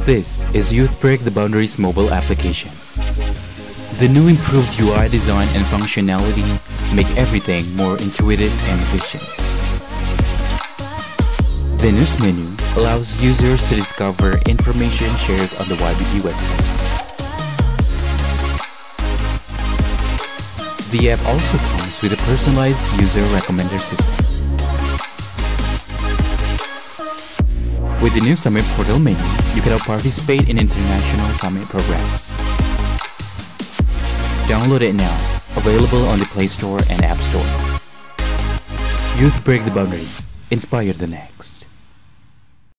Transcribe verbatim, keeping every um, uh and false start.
This is Youth Break the Boundaries mobile application. The new improved U I design and functionality make everything more intuitive and efficient. The news menu allows users to discover information shared on the Y B D website. The app also comes with a personalized user recommender system. With the new Summit Portal menu, you can now participate in international Summit programs. Download it now, available on the Play Store and App Store. Youth Break the Boundaries, inspire the next.